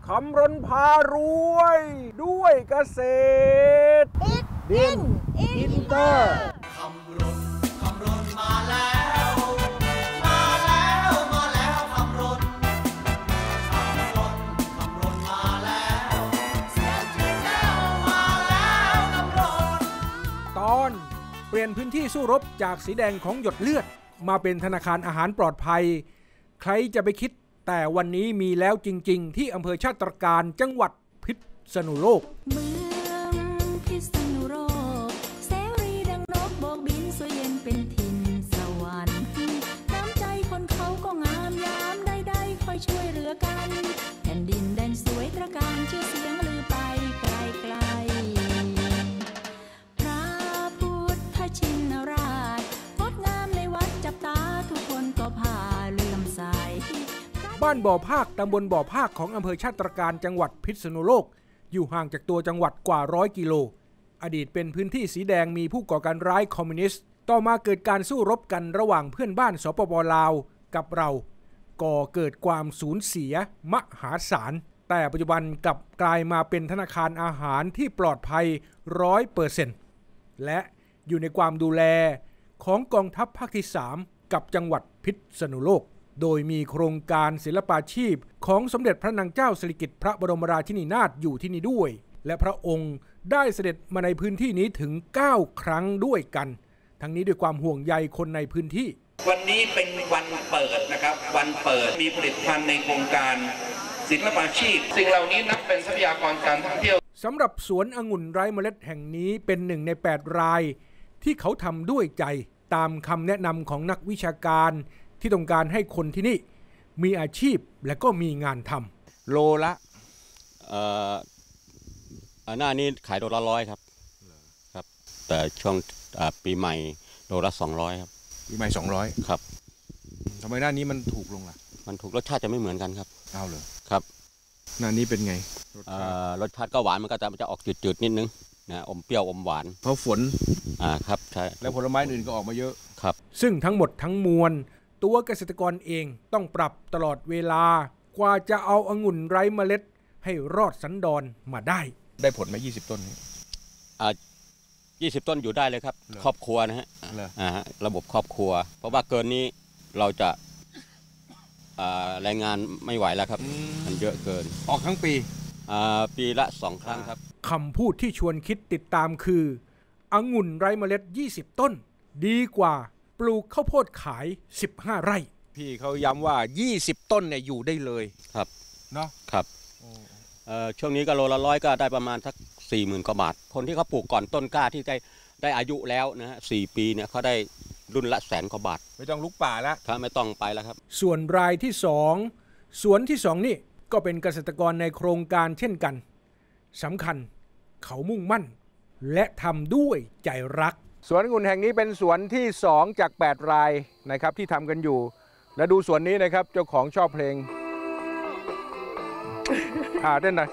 คำรณพารวยด้วยเกษตรดินอินเตอร์คำรณมาแล้วมาแล้วมาแล้วคำรณมาแล้วเสียงชื่อแจ้วมาแล้วคำรณตอนเปลี่ยนพื้นที่สู้รบจากสีแดงของหยดเลือดมาเป็นธนาคารอาหารปลอดภัยใครจะไปคิดแต่วันนี้มีแล้วจริงๆที่อำเภอชาติตรการจังหวัดพิษณุโลกเมืองพิษณุโลกเสรีดังนกโบกบินสวยเย็นเป็นถิ่นสวรรค์น้ำใจคนเขาก็งามยามใดๆคอยช่วยเหลือกันแผ่นดินแดนสวยตระการชื่อเสียงลือไปไกลๆพระพุทธชินราชงดงามในวัดจับตาทุกคนก็พาเลื่อมใสบ้านบ่อภาคตำบลบ่อภาคของอำเภอชาติตรการจังหวัดพิษณุโลกอยู่ห่างจากตัวจังหวัดกว่า100 กิโลอดีตเป็นพื้นที่สีแดงมีผู้ก่อการร้ายคอมมิวนิสต์ต่อมาเกิดการสู้รบกันระหว่างเพื่อนบ้านสปป.ลาวกับเราก่อเกิดความสูญเสียมหาศาลแต่ปัจจุบันกลับกลายมาเป็นธนาคารอาหารที่ปลอดภัย 100% และอยู่ในความดูแลของกองทัพภาคที่3กับจังหวัดพิษณุโลกโดยมีโครงการศิลปาชีพของสมเด็จพระนางเจ้าสิริกิติ์พระบรมราชินีนาถอยู่ที่นี่ด้วยและพระองค์ได้เสด็จมาในพื้นที่นี้ถึง9 ครั้งด้วยกันทั้งนี้ด้วยความห่วงใยคนในพื้นที่วันนี้เป็นวันเปิดนะครับวันเปิดมีผลิตภัณฑ์ในโครงการศิลปาชีพสิ่งเหล่านี้นับเป็นทรัพยากรการท่องเที่ยวสำหรับสวนองุ่นไร้เมล็ดแห่งนี้เป็น1 ใน 8 รายที่เขาทำด้วยใจตามคำแนะนำของนักวิชาการที่ต้องการให้คนที่นี่มีอาชีพและก็มีงานทำโลละหน้านี้ขายโลละ100ครับแต่ช่วงปีใหม่โลละ200ครับปีใหม่200 ครับทำไมหน้านี้มันถูกลงล่ะมันถูกรสชาติจะไม่เหมือนกันครับเอาเลยครับหน้านี้เป็นไงรสชาติก็หวานมันจะออกจืดๆนิดนึงนะอมเปรี้ยวอมหวานเพราะฝนครับใช่แล้วผลไม้อื่นก็ออกมาเยอะครับซึ่งทั้งหมดทั้งมวลตัวเกษตรกรเองต้องปรับตลอดเวลากว่าจะเอาองุ่นไร้เมล็ดให้รอดสันดอนมาได้ผลไหม20 ต้น 20 ต้นอยู่ได้เลยครับครอบครัวนะฮะระบบครอบครัวเพราะว่าเกินนี้เราจะแรงงานไม่ไหวแล้วครับมันเยอะเกินออกทั้งปีละ2 ครั้งครับคำพูดที่ชวนคิดติดตามคือองุ่นไร้เมล็ด20 ต้นดีกว่าปลูกข้าวโพดขาย15 ไร่พี่เขาย้ำว่า20 ต้นเนี่ยอยู่ได้เลยครับเนาะครับช่วงนี้ก็โลละ100ก็ได้ประมาณสัก 40,000 กว่าบาทคนที่เขาปลูกก่อนต้นกล้าที่ได้อายุแล้วนะฮะ4 ปีเนี่ยเขาได้รุ่นละ100,000 กว่าบาทไม่ต้องลุกป่าแล้วครับไม่ต้องไปแล้วครับส่วนรายที่2สวนที่2นี่ก็เป็นเกษตรกรในโครงการเช่นกันสำคัญเขามุ่งมั่นและทำด้วยใจรักสวนองุ่นแห่งนี้เป็นสวนที่2จาก8 รายนะครับที่ทำกันอยู่และดูสวนนี้นะครับเจ้าของชอบเพลงเต้นหน่อย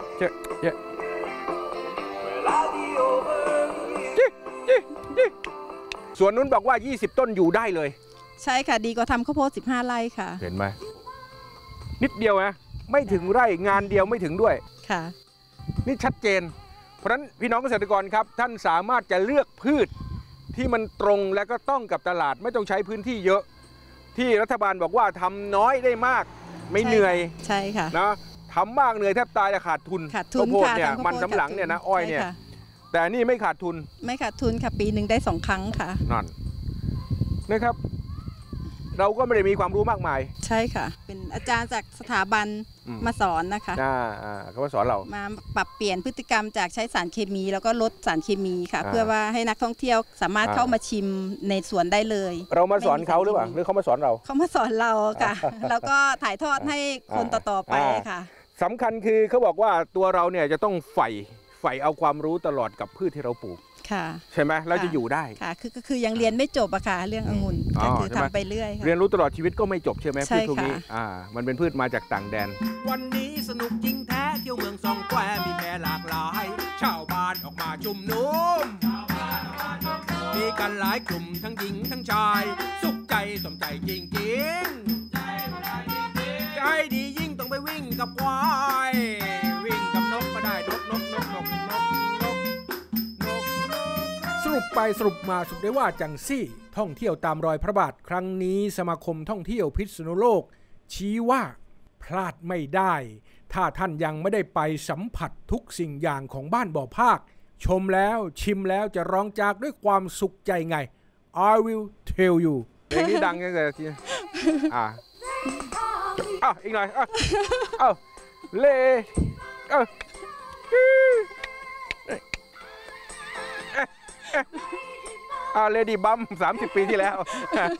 สวนนู้นบอกว่า20 ต้นอยู่ได้เลยใช่ค่ะดีกว่าทำข้าวโพด15 ไร่ค่ะเห็นไหมนิดเดียวนะไม่ถึงไร่งานเดียวไม่ถึงด้วยค่ะนี่ชัดเจนเพราะฉะนั้นพี่น้องเกษตรกรครับท่านสามารถจะเลือกพืชที่มันตรงและก็ต้องกับตลาดไม่ต้องใช้พื้นที่เยอะที่รัฐบาลบอกว่าทำน้อยได้มากไม่เหนื่อยใช่ค่ะนะทำมากเหนื่อยแทบตายจะขาดทุนข้าวโพดเนี่ยมันสำหลังเนี่ยนะอ้อยเนี่ยแต่นี่ไม่ขาดทุนค่ะปีหนึ่งได้2 ครั้งค่ะนั่นนะครับเราก็ไม่ได้มีความรู้มากมายใช่ค่ะเป็นอาจารย์จากสถาบันมาสอนนะคะเขามาสอนเรามาปรับเปลี่ยนพฤติกรรมจากใช้สารเคมีแล้วก็ลดสารเคมีค่ะเพื่อว่าให้นักท่องเที่ยวสามารถเข้ามาชิมในสวนได้เลยเรามาสอนเขาหรือเปล่าหรือเขามาสอนเราเขามาสอนเราค่ะแล้วก็ถ่ายทอดให้คนต่อๆไปค่ะสำคัญคือเขาบอกว่าตัวเราเนี่ยจะต้องใฝ่เอาความรู้ตลอดกับพืชที่เราปลูกใช่ไหมเราจะอยู่ได้ค่ะคือยังเรียนไม่จบอะค่ะเรื่ององุ่นก็คือทำไปเรื่อยเรียนรู้ตลอดชีวิตก็ไม่จบใช่ไหมพืชพวกนี้มันเป็นพืชมาจากต่างแดนวันนี้สนุกจริงแท้เที่ยวเมืองซองแควมีแพหลากหลายชาวบ้านออกมาชุมนุมมีกันหลายกลุ่มทั้งหญิงทั้งชายสุขใจสมใจจริงๆใจดียิ่งต้องไปวิ่งกับควายวิ่งกับนกก็ได้นกสรุปไปสรุปมาสรุปได้ว่าจังซี่ท่องเที่ยวตามรอยพระบาทครั้งนี้สมาคมท่องเที่ยวพิษณุโลกชี้ว่าพลาดไม่ได้ถ้าท่านยังไม่ได้ไปสัมผัสทุกสิ่งอย่างของบ้านบ่อภาคชมแล้วชิมแล้วจะร้องจากด้วยความสุขใจไง I will tell you เพลงนี้ดังยังไงทีอีกหน่อยเล่เลดี้บัม30 ปีที่แล้ว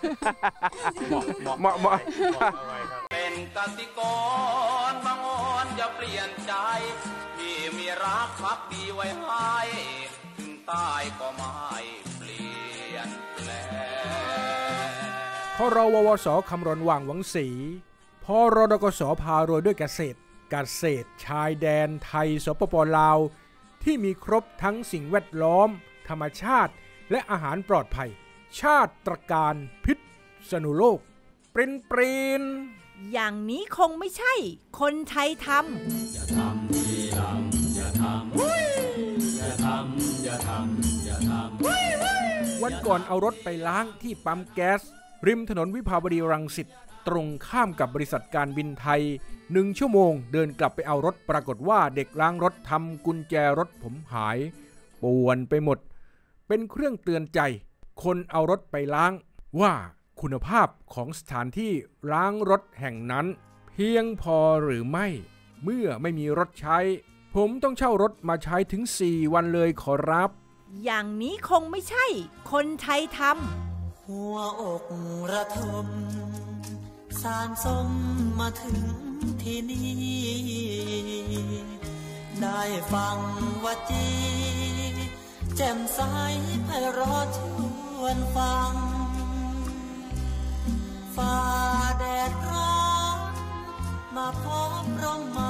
เหมาะเป็นกสิกรบางอ่อนจะเปลี่ยนใจที่มีรักพักดีไว้ให้ถึงตายก็ไม่เปลี่ยนแปลงพรววสคำรณว่างหวังศรีพรดกสพารวยด้วยเกษตรชายแดนไทยสปป.ลาวที่มีครบทั้งสิ่งแวดล้อมธรรมชาติและอาหารปลอดภัยชาติตรการพิษณุโลกปรินอย่างนี้คงไม่ใช่คนไทยทำอย่าทำทีหลังอย่าทำอย่าทำอย่าทำอย่าทำวันก่อนเอารถไปล้างที่ปั๊มแก๊สริมถนนวิภาวดีรังสิตตรงข้ามกับบริษัทการบินไทย1 ชั่วโมงเดินกลับไปเอารถปรากฏว่าเด็กล้างรถทำกุญแจรถผมหายป่วนไปหมดเป็นเครื่องเตือนใจคนเอารถไปล้างว่าคุณภาพของสถานที่ล้างรถแห่งนั้นเพียงพอหรือไม่เมื่อไม่มีรถใช้ผมต้องเช่ารถมาใช้ถึง4 วันเลยขอรับอย่างนี้คงไม่ใช่คนไทยทำหัวอกระทมสารสมมาถึงที่นี่ได้ฟังวจีแจ่มใสไพเราะชวนฟังฝ่าแดดร้อนมาพบร่มไม้